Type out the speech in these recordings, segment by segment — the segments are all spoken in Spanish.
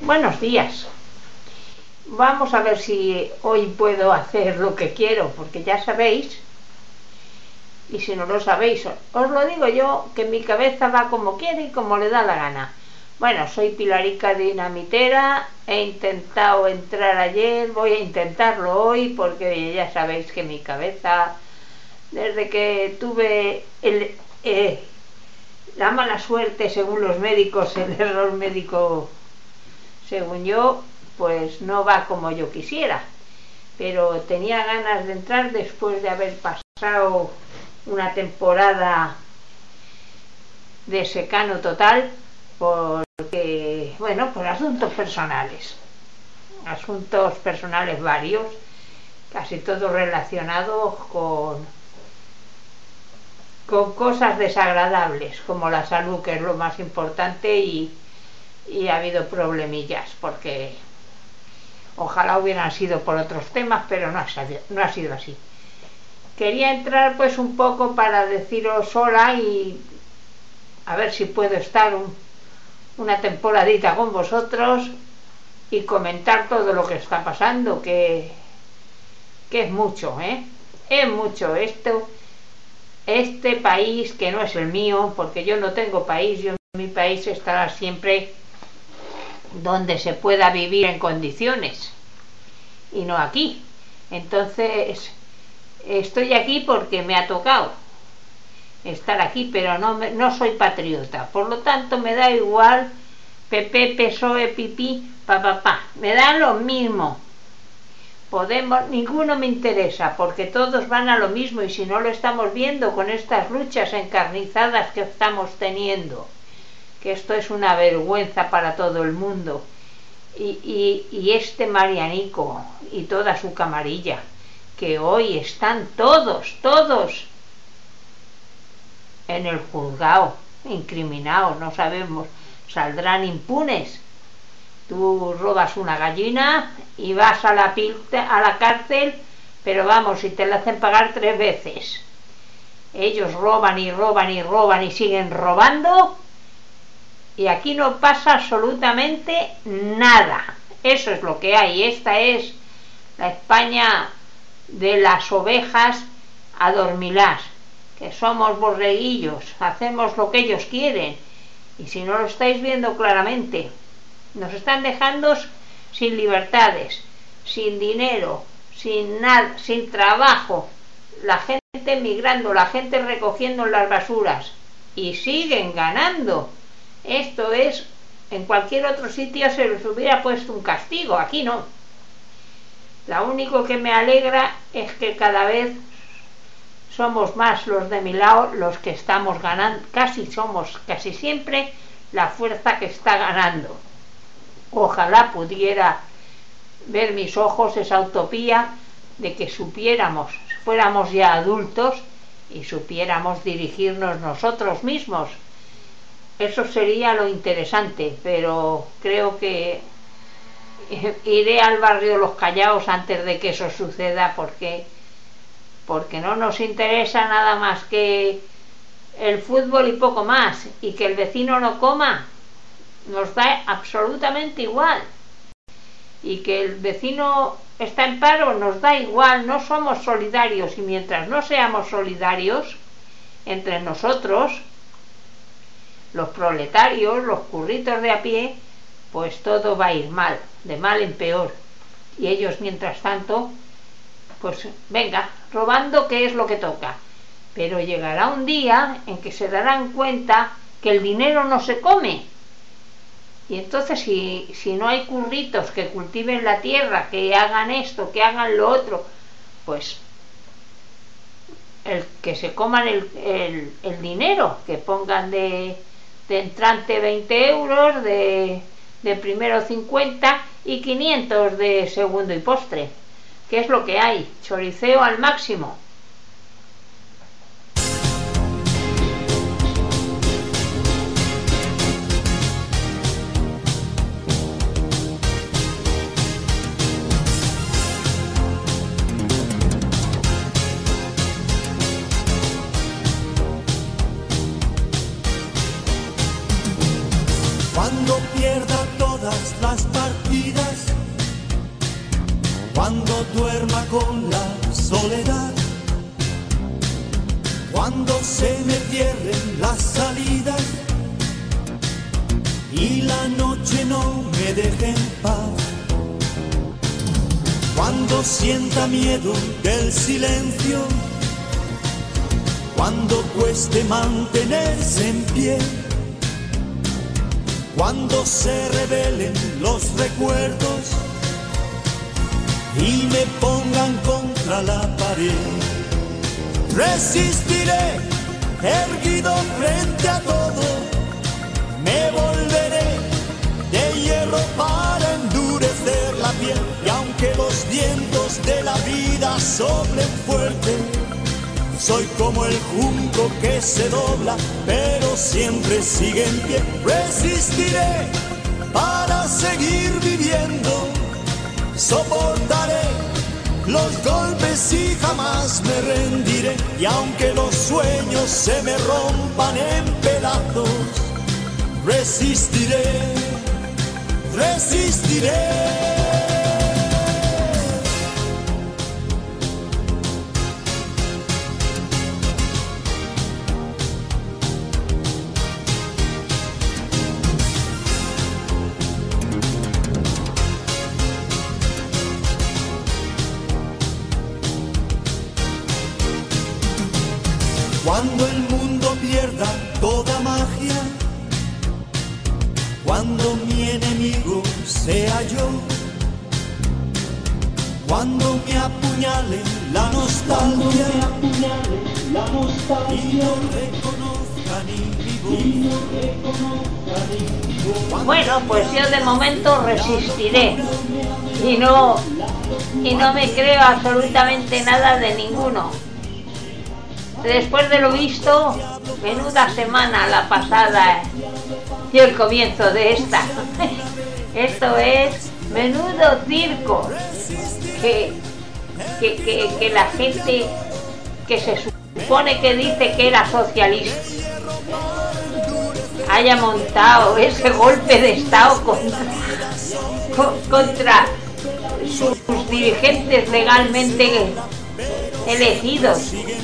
Buenos días. Vamos a ver si hoy puedo hacer lo que quiero, porque ya sabéis, y si no lo sabéis, os lo digo yo, que mi cabeza va como quiere y como le da la gana. Bueno, soy Pilarica Dinamitera, he intentado entrar ayer, voy a intentarlo hoy, porque ya sabéis que mi cabeza, desde que tuve la mala suerte, según los médicos, el error médico, según yo, pues no va como yo quisiera, pero tenía ganas de entrar después de haber pasado una temporada de secano total, porque, bueno, por asuntos personales varios, casi todos relacionados con cosas desagradables, como la salud, que es lo más importante, y ha habido problemillas, porque ojalá hubieran sido por otros temas, pero no ha sido así. Quería entrar pues un poco para deciros hola y a ver si puedo estar una temporadita con vosotros y comentar todo lo que está pasando, que es mucho, es mucho esto. Este país, que no es el mío, porque yo no tengo país, mi país estará siempre donde se pueda vivir en condiciones y no aquí. Entonces estoy aquí porque me ha tocado estar aquí, pero no soy patriota, por lo tanto me da igual PP, PSOE, pipí, papá, me da lo mismo. Ninguno me interesa, porque todos van a lo mismo, y si no lo estamos viendo con estas luchas encarnizadas que estamos teniendo, que esto es una vergüenza para todo el mundo, y este Marianico y toda su camarilla, que hoy están todos en el juzgado, incriminados, no sabemos, saldrán impunes. Tú robas una gallina y vas a la cárcel, pero vamos, si te la hacen pagar 3 veces. Ellos roban y roban y roban y siguen robando, y aquí no pasa absolutamente nada. Eso es lo que hay. Esta es la España de las ovejas adormiladas, que somos borreguillos, hacemos lo que ellos quieren, y si no lo estáis viendo claramente, nos están dejando sin libertades, sin dinero, sin nada, sin trabajo, la gente migrando, la gente recogiendo las basuras, y siguen ganando. Esto es, en cualquier otro sitio se les hubiera puesto un castigo, aquí no. Lo único que me alegra es que cada vez somos más los de mi lado los que estamos ganando, somos casi siempre la fuerza que está ganando. Ojalá pudiera ver mis ojos esa utopía de que fuéramos ya adultos y supiéramos dirigirnos nosotros mismos. Eso sería lo interesante, pero creo que iré al barrio Los Callaos antes de que eso suceda, porque no nos interesa nada más que el fútbol y poco más, y que el vecino no coma nos da absolutamente igual, y que el vecino está en paro nos da igual. No somos solidarios, y mientras no seamos solidarios entre nosotros, los proletarios, los curritos de a pie, pues todo va a ir mal, de mal en peor, y ellos mientras tanto, pues venga, robando, que es lo que toca. Pero llegará un día en que se darán cuenta que el dinero no se come, y entonces si no hay curritos que cultiven la tierra, que hagan esto, que hagan lo otro, pues que se coman el dinero, que pongan de entrante 20 euros, de primero 50 y 500 de segundo y postre, que es lo que hay, choriceo al máximo. Cuando pierda todo todas las partidas, cuando duerma con la soledad, cuando se me cierren las salidas y la noche no me deje en paz, cuando sienta miedo del silencio, cuando cueste mantenerse en pie, cuando se revelen los recuerdos y me pongan contra la pared, resistiré erguido frente a todo, me volveré de hierro para endurecer la piel, y aunque los vientos de la vida soplen fuerte, soy como el junco que se dobla, pero siempre sigue en pie. Resistiré para seguir viviendo, soportaré los golpes y jamás me rendiré. Y aunque los sueños se me rompan en pedazos, resistiré, resistiré. Cuando el mundo pierda toda magia, cuando mi enemigo sea yo, cuando me apuñale la nostalgia y no reconozca ni mi voz. Bueno, pues yo de momento resistiré y no me creo absolutamente nada de ninguno. Después de lo visto, menuda semana la pasada y el comienzo de esta. Esto es menudo circo. Que la gente que se supone que dice que era socialista haya montado ese golpe de Estado contra sus dirigentes legalmente elegidos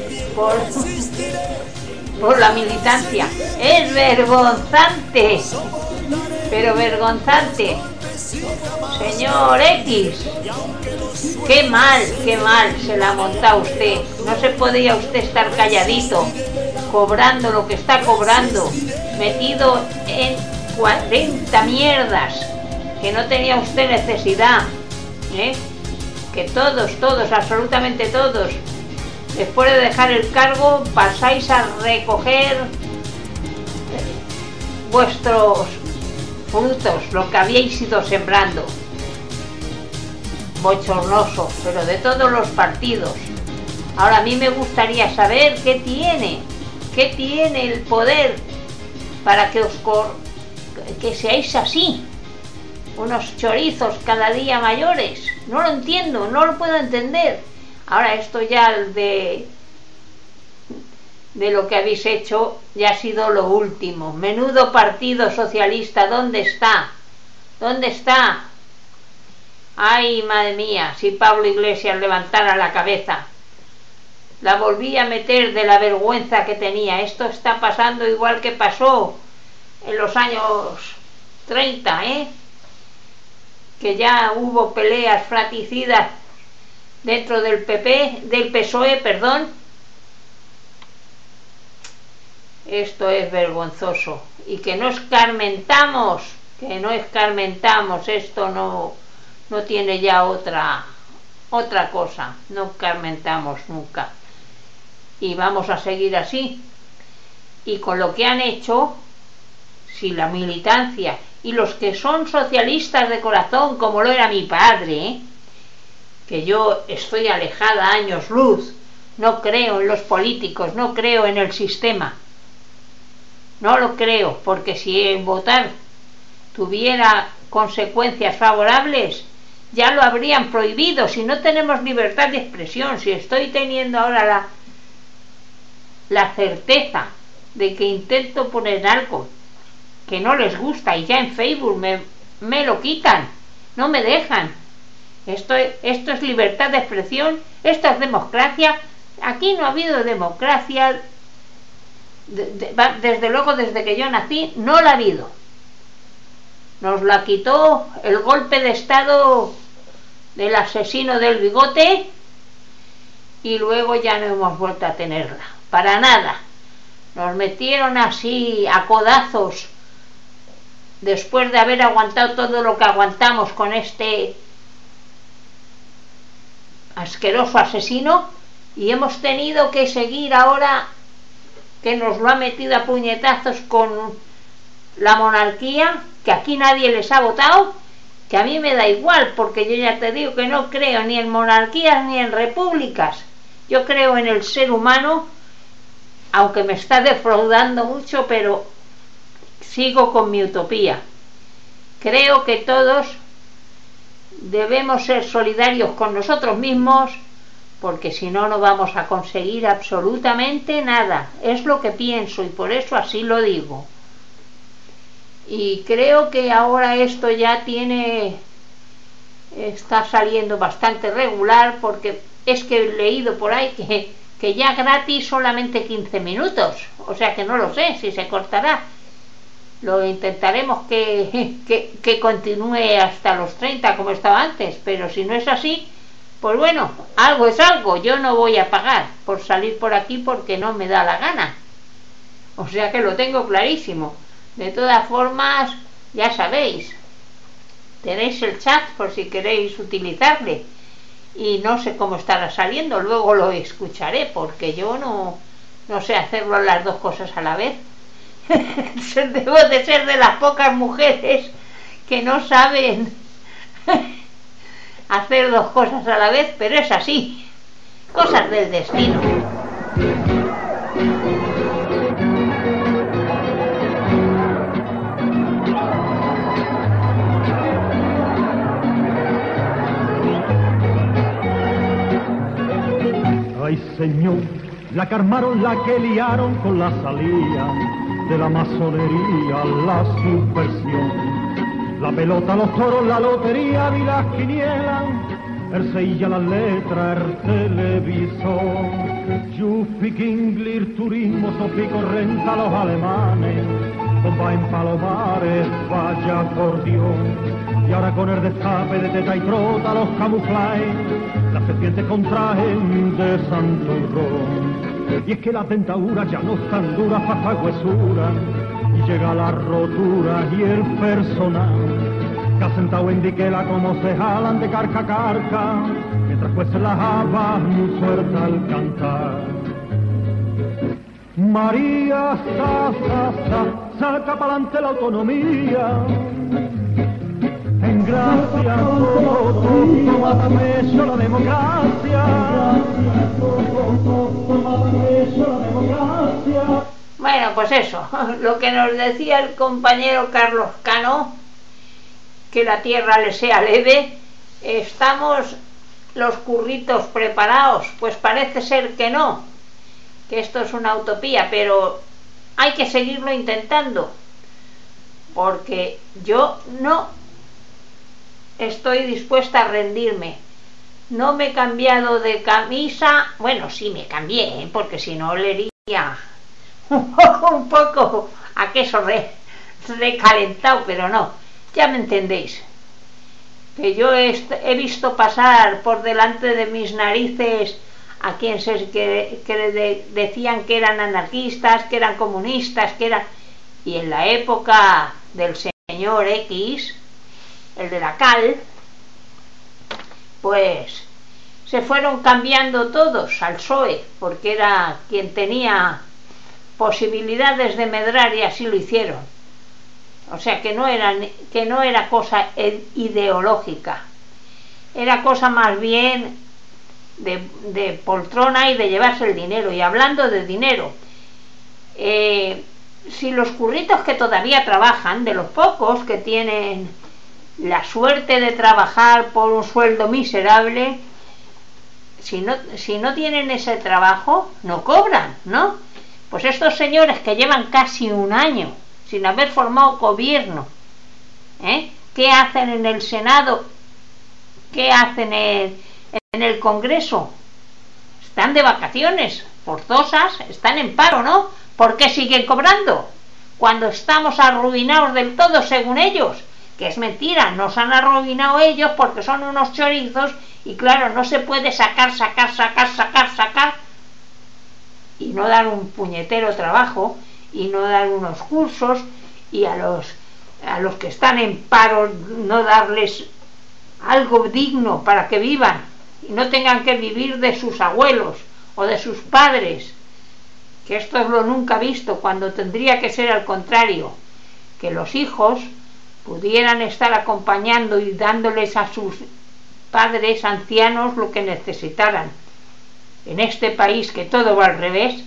por la militancia. Es vergonzante, pero vergonzante. Señor X, qué mal se la ha montado usted. No se podía usted estar calladito, cobrando lo que está cobrando, metido en 40 mierdas que no tenía usted necesidad, que todos, absolutamente todos, después de dejar el cargo, pasáis a recoger vuestros frutos, lo que habíais ido sembrando. Bochornoso, pero de todos los partidos. Ahora a mí me gustaría saber qué tiene el poder para que que seáis así, unos chorizos cada día mayores. No lo entiendo, no lo puedo entender. Ahora esto ya de lo que habéis hecho ya ha sido lo último. Menudo Partido Socialista, ¿dónde está? ¿Dónde está? Ay, madre mía, si Pablo Iglesias levantara la cabeza, la volvía a meter de la vergüenza que tenía. Esto está pasando igual que pasó en los años 30, que ya hubo peleas fratricidas dentro del PSOE, perdón. Esto es vergonzoso. Y que no escarmentamos, esto no tiene ya otra cosa, no escarmentamos nunca. Y vamos a seguir así. Y con lo que han hecho, si la militancia y los que son socialistas de corazón, como lo era mi padre, que yo estoy alejada años luz, no creo en los políticos, no creo en el sistema, no lo creo, porque si votar tuviera consecuencias favorables, ya lo habrían prohibido. Si no tenemos libertad de expresión, si estoy teniendo ahora la certeza de que intento poner algo que no les gusta y ya en Facebook me lo quitan, no me dejan. Esto es libertad de expresión, esto es democracia. Aquí no ha habido democracia, desde luego desde que yo nací no la ha habido. Nos la quitó el golpe de estado del asesino del bigote y luego ya no hemos vuelto a tenerla, para nada. Nos metieron así a codazos después de haber aguantado todo lo que aguantamos con este asqueroso asesino, y hemos tenido que seguir ahora que nos lo ha metido a puñetazos con la monarquía, que aquí nadie les ha votado, que a mí me da igual, porque yo ya te digo que no creo ni en monarquías ni en repúblicas. Yo creo en el ser humano, aunque me está defraudando mucho, pero sigo con mi utopía. Creo que todos debemos ser solidarios con nosotros mismos, porque si no, no vamos a conseguir absolutamente nada. Es lo que pienso y por eso así lo digo. Y creo que ahora esto ya está saliendo bastante regular, porque es que he leído por ahí que ya gratis solamente 15 minutos, o sea que no lo sé si se cortará. Lo intentaremos que continúe hasta los 30 como estaba antes, pero si no es así, pues bueno, algo es algo. Yo no voy a pagar por salir por aquí porque no me da la gana, o sea que lo tengo clarísimo. De todas formas, ya sabéis, tenéis el chat por si queréis utilizarle, y no sé cómo estará saliendo, luego lo escucharé, porque yo no sé hacerlo las dos cosas a la vez. Debo de ser de las pocas mujeres que no saben hacer dos cosas a la vez, pero es así, cosas del destino. Ay, señor, la que armaron, la que liaron con la salida de la masonería, la subversión, la pelota, los toros, la lotería y las quinielas, el seilla, las letras, el televisor, Yuffie, Kingler, turismo, Sofico, renta, los alemanes, bomba en Palomares, vaya acordeón. Y ahora con el destape de teta y trota, los camuflajes, las serpientes con traje de santurrón. Y es que las dentaduras ya no están duras para huesura, y llega la rotura y el personal que ha sentado en diquela como se jalan de carca a carca, mientras cuecen las habas muy suelta al cantar. María, saca pa'lante la autonomía. En gracia, mátame yo la democracia. Bueno, pues eso, lo que nos decía el compañero Carlos Cano, que la tierra le sea leve. ¿Estamos los curritos preparados? Pues parece ser que no, que esto es una utopía, pero hay que seguirlo intentando, porque yo no estoy dispuesta a rendirme. No me he cambiado de camisa, bueno, sí me cambié, porque si no olería un poco a queso recalentado, pero no, ya me entendéis, que yo he visto pasar por delante de mis narices a quien decían que eran anarquistas, que eran comunistas, y en la época del señor X, el de la cal, pues se fueron cambiando todos al PSOE, porque era quien tenía posibilidades de medrar, y así lo hicieron. O sea que no era cosa ideológica, era cosa más bien de poltrona y de llevarse el dinero. Y hablando de dinero, si los curritos que todavía trabajan, de los pocos que tienen la suerte de trabajar por un sueldo miserable, si no tienen ese trabajo, no cobran, ¿no? Pues estos señores que llevan casi un año sin haber formado gobierno, ¿Qué hacen en el Senado? ¿Qué hacen en el Congreso? Están de vacaciones forzosas, están en paro, ¿no? ¿Por qué siguen cobrando? Cuando estamos arruinados del todo, según ellos, que es mentira, nos han arruinado ellos porque son unos chorizos y claro, no se puede sacar y no dar un puñetero trabajo y no dar unos cursos y a los que están en paro no darles algo digno para que vivan y no tengan que vivir de sus abuelos o de sus padres, que esto es lo nunca visto, cuando tendría que ser al contrario, que los hijos pudieran estar acompañando y dándoles a sus padres ancianos lo que necesitaran. En este país que todo va al revés,